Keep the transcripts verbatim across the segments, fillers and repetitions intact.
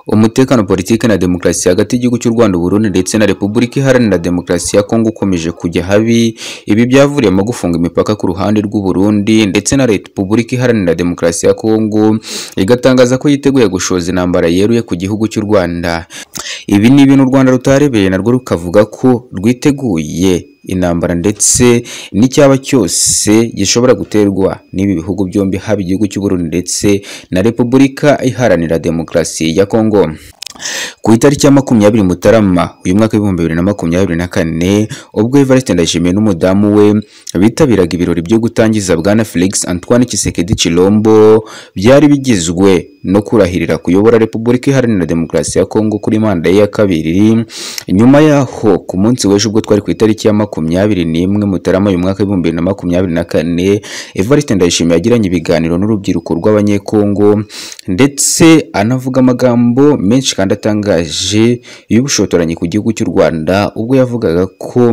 Umutekano, politiki na demokarasi hagati y'igihugu cy'u Rwanda, Burundi ndetse na Repubulika Iharanira Demokarasi ya Kongo ukomeje kujya habi. Ibi byavuriyemo gufunga imipaka ku ruhande rw'u Burundi ndetse na Repubulika Iharanira Demokarasi ya Kongo igatangaza ko yiteguye gushoza intambara yeruye ku gihugu cy'u Rwanda. Ibi ni ibintu u Rwanda rutarebeye narwo rukavuga ko rwiteguye intambara ndetse n'icyaba cyose gishobora guterwa n'ibi bihugu byombi, haba igihugu cy'u Burundi ndetse na Repubulika Iharanira Demokarasi ya Kongo. Ku itariki ya makumyabiri Mutarama uyu mwaka w'ibihumbi bibiri na makumyabiri na kane, ubwo Evariste Ndayishimiye n'umudamu we bitabiraga ibirori byo gutangiza Bwana Felix Antoine Tshisekedi Tshilombo, byari bigizwe no kurahirira kuyobora Repubulika Iharanira Demokarasi ya Kongo kuri manda ye ya kabiri. Nyuma yaho ku munsi w'ejo ubwo twari ku itariki ya makumyabiri n'imwe Mutarama uyu mwaka w'ibihumbi bibiri na makumyabiri na kane, Evariste Ndayishimiye yagiranye ibiganiro n'urubyiruko rw'abanyekongo ndetse anavuga amagambo menshi kandi atangaje y'ubushotoranyi ku gihugu cy'u Rwanda, ubwo yavugaga ko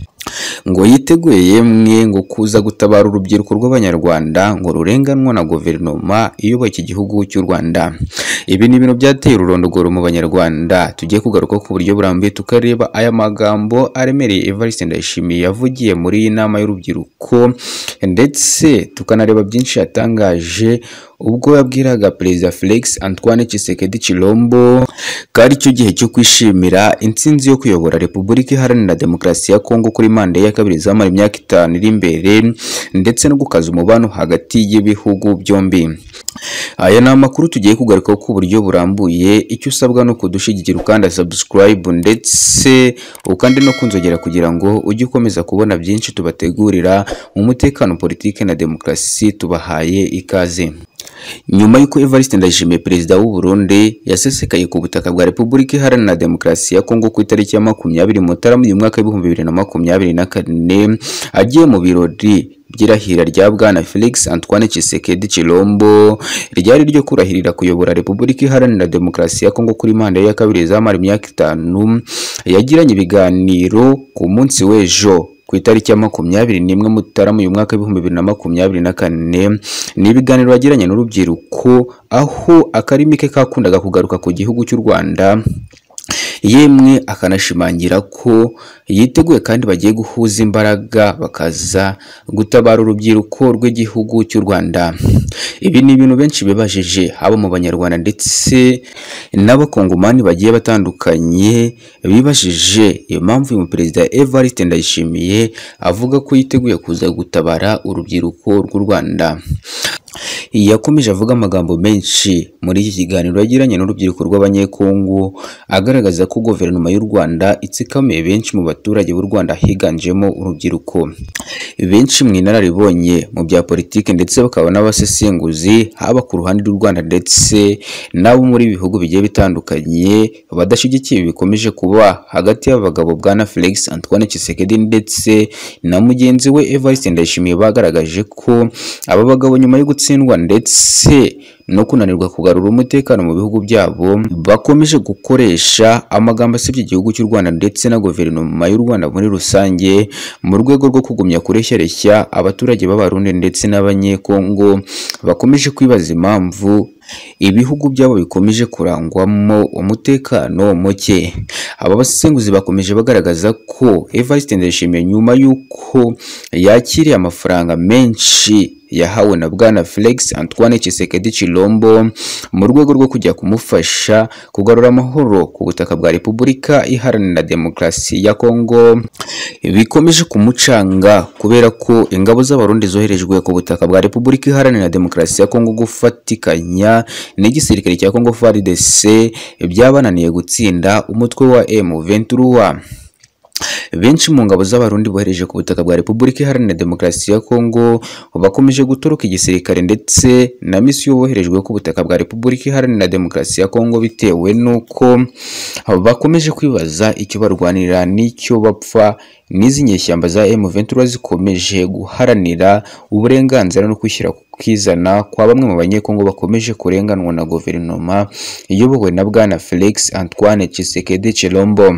ngo yiteguye yemwe ngo kuza gutabara urubyiruko rw'abanyarwanda ngo rurenganwa na guverinoma iyoboye iki gihugu cy'u Rwanda. Ibi ni ibintu byateye ururondogoro mu banyarwanda. Tugiye kugaruka ku buryo burambuye tukareba aya magambo aremereye Evariste Ndayishimiye yavugiye muri iyi nama y'urubyiruko, ndetse tukanareba byinshi yatangaje ubwo yabwiraga Perezida Felix Antoine Tshisekedi Tshilombo ko ari cyo gihe cyo kwishimira intsinzi yo kuyobora Repubulika Iharanira Demokarasi ya Kongo kuri manda ya kabiri zamara imyaka itanu iri imbere, ndetse no gukaza umubano hagati y'ibihugu byombi. Aya ni amakuru tugiye kugarukaho ku buryo burambuye. Icyo usabwa no kudushigikira ukanda subscribe ndetse ukandi no kunzogera kugira ngo ujye ukomeza kubona byinshi tubategurira mu mutekano, politiki na demokarasi. Tubahaye ikaze. Nyuma y'uko Evariste Ndayishimiye perezida w'u Burundi yasesekaye ku butaka bwa Repubulika Iharanira Demokarasi ya Kongo ku itariki ya makumyabiri Mutarama uyu mwaka w'ibihumbi bibiri na makumyabiri na kane, agiye mu birori by'irahira rya Bwana Felix Antoine Tshisekedi Tshilombo ryari ryo kurahirira kuyobora Repubulika Iharanira Demokarasi ya Kongo kuri manda ya kabiri zamara imyaka itanu, yagiranye ibiganiro ku munsi w'ejo ku itariki ya makumyabiri n'imwe Mutarama uyu mwaka w'ibihumbi bibiri na makumyabiri na kane. Ni ibiganiro yagiranye n'urubyiruko, aho akarimi ke kakundaga kugaruka ku gihugu cy'u Rwanda, yemwe akanashimangira ko yiteguye kandi bagiye guhuza imbaraga bakaza gutabara urubyiruko rw'igihugu cy'u Rwanda. Ibi ni ibintu benshi bibajije, haba mu banyarwanda ndetse n'abakongomani bagiye batandukanye bibajije impamvu uyu perezida Evariste Ndayishimiye avuga ko yiteguye kuza gutabara urubyiruko rw'u Rwanda. Yakomeje avuga amagambo menshi muri iki kiganiro yagiranye n'urubyiruko rw'abanyekongo, agaragaza ko guverinoma y'u Rwanda itsikamiye benshi mu baturage b'u Rwanda, higanjemo urubyiruko. Benshi mu inararibonye mu bya politiki ndetse bakaba n'abasesenguzi, haba ku ruhande rw'u Rwanda ndetse n'abo muri bihugu bigiye bitandukanye, badashyigikiye bikomeje kuba hagati y'abagabo Bwana Felix Antoine Tshisekedi ndetse na mugenzi we Evariste Ndayishimiye. Bagaragaje ko aba bagabo nyuma yo gutsindwa ndetse no kunanirwa kugarura umutekano mu bihugu byabo, bakomeje gukoresha amagambo asebya igihugu cy'u Rwanda ndetse na guverinoma y'u Rwanda muri rusange, mu rwego rwo kugumya kureshya abaturage b'Abarundi ndetse n'abanyekongo. Bakomeje kwibaza impamvu ibihugu byabo bikomeje kurangwamo umutekano muke. Aba basesenguzi bakomeje bagaragaza ko Evariste Ndayishimiye nyuma y'uko yakiriye amafaranga menshi yahawe na Bwana Felix Antoine Tshisekedi Tshilombo mu rwego rwo kujya kumufasha kugarura amahoro ku butaka bwa Repubulika Iharanira Demokarasi ya Kongo, bikomeje kumucanga kubera ko ingabo z'Abarundi zoherejwe ku butaka bwa Repubulika Iharanira Demokarasi ya Kongo gufatikanya n'igisirikare cya Kongo F A R D C byabananiye gutsinda umutwe wa M vingt-trois. Benshi mu ngabo z'Abarundi bohereje ku butaka bwa Repubulika Iharanira Demokarasi ya Kongo bakomeje gutoroka igisirikare ndetse na misiyo boherejwe ku butaka bwa Repubulika Iharanira Demokarasi ya Kongo, bitewe nuko bakomeje kwibaza icyo barwanira n'icyo bapfa n'izi nyeshyamba za M vingt-trois zikomeje guharanira uburenganzira no kwishyira kwizana kwa bamwe mu banyekongo bakomeje kurenganwa na guverinoma iyobowe na Bwana Felix Antoine Tshisekedi Tshilombo.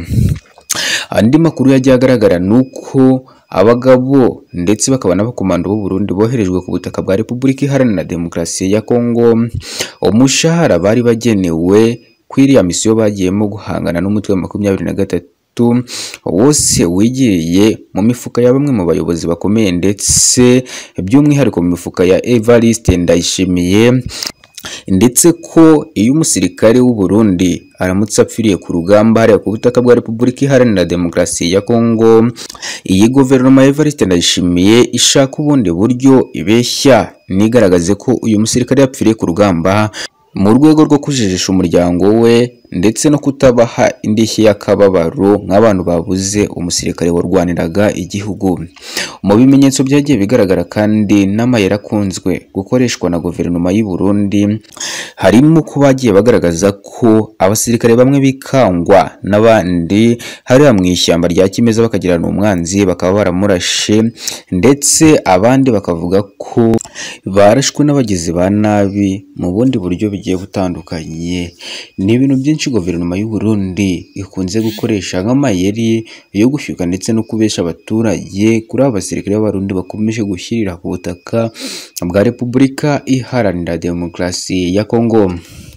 Andi makuru yagiye agaragara nuko abagabo ndetse bakaba n'abakomando b'u Burundi boherejwe ku butaka bwa Repubulika Iharanira Demokarasi ya Kongo, umushahara bari bagenewe kwiriya misiyo bagiyemo guhangana n'umutwe wa makumyabiri na gatatu wose wigiriye mu mifuka ya bamwe mu bayobozi bakomeye ndetse by'umwihariko mu mifuka ya Evariste Ndayishimiye, ndetse ko iyo umusirikare w'u Burundi aramutse apfiriye ku rugamba hariya ku butaka bwa Repubulika Iharanira Demokarasi ya Kongo, iyi guverinoma ya Evariste Ndayishimiye ishaka ubundi buryo ibeshya nigaragaze ko uyu musirikare yapfiriye ku rugamba mu rwego rwo kujijisha umuryango we ndetse no kutabaha indishyi y'akababaro nk'abantu babuze umusirikare warwaniraga igihugu. Mu bimenyetso byagiye bigaragara kandi n'amayeri akunzwe gukoreshwa na guverinoma y'u Burundi harimo ko bagiye bagaragaza ko abasirikare bamwe bikangwa n'abandi hariya mu ishyamba rya kimeza bakagirana umwanzi bakaba baramurashe, ndetse abandi bakavuga ko barashwe n'abagizi ba nabi mu bundi buryo bigiye butandukanye. Ni ibintu byinshi guverinoma y'u Burundi ikunze gukoresha nk'amayeri yo gushyuka ndetse no kubesha abaturage kuri aba basirikare b'abarundi bakomeje gushyirira ku butaka bwa Repubulika Iharanira Demokarasi ya Kongo.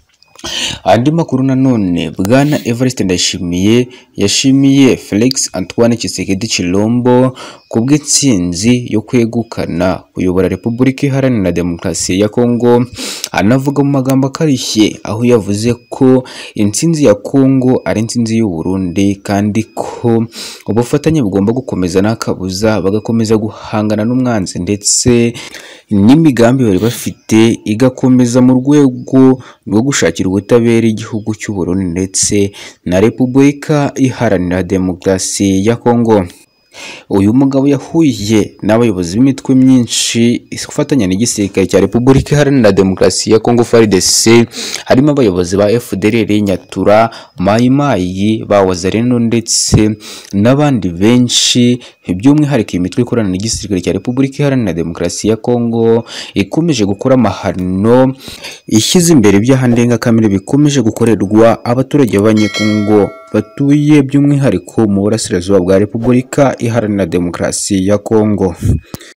Andi makuru nanone, Bwana Evariste Ndayishimiye yashimiye Felix Antoine Tshisekedi Tshilombo kubw'intsinzi yo kwegukana kuyobora Repubulika Iharanira Demokarasi ya Kongo, anavuga mu magambo akarishye aho yavuze ko intsinzi ya Kongo ari intsinzi y'u Burundi kandi ko ubufatanye bugomba gukomeza n'akabuza bagakomeza guhangana n'umwanzi ndetse n'imigambi bari bafite igakomeza mu rwego rwo gushakira ubutabera igihugu cy'u Burundi ndetse na Repubulika Iharanira Demokarasi ya Kongo. Uyu mugabo yahuye n'abayobozi b'imitwe myinshi ifatanya n'igisirikare cya Repubulika Iharanira Demokarasi ya Kongo F A R D C, harimo abayobozi ba F D L R, Nyatura, Mai Mai, ba Wazalendo ndetse n'abandi benshi. By'umwihariko imitwe ikorana n'igisirikare cya Repubulika Iharanira Demokarasi ya Kongo ikomeje gukora amahano ishyize imbere ibyaha ndengakamere bikomeje gukorerwa abaturage b'Abanyekongo batuye by'umwihariko mu burasirazuba bwa Repubulika Iharanira Demokarasi ya Kongo.